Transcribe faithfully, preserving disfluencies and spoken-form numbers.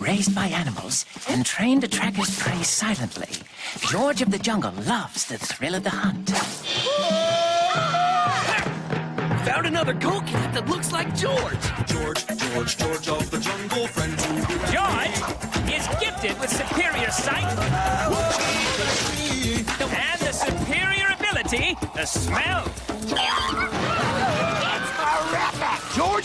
raised by animals and trained to track his prey silently. George of the Jungle loves the thrill of the hunt. Found another coconut that looks like George. George, George, George of the jungle, friend to George is gifted with superior sight and the superior ability to smell. It's horrific! George